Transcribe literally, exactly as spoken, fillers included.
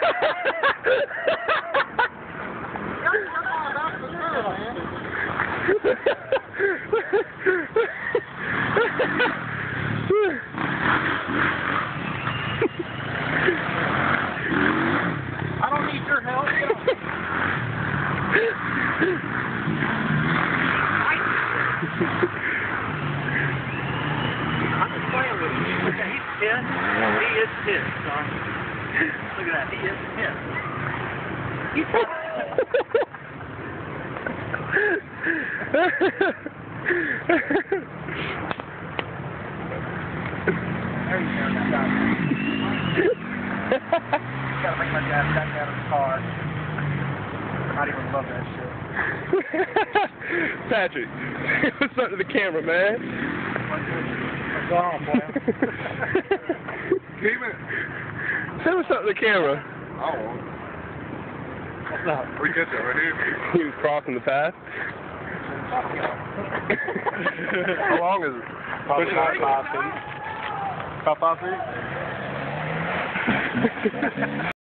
I don't need your help. I'm just playing with him. Look at, he's pissed. He is pissed, son. Look at that. He is pissed. He's There you go. Now, gotta bring my dad back out of the car. I don't even love that shit. Patrick, what's up to the camera, man? What's going on, boy? Keep it. Say what's up to the camera. Oh. What's up? We get that right here. He was crossing the path. How long is it? Probably Push it about out. five feet. About five feet?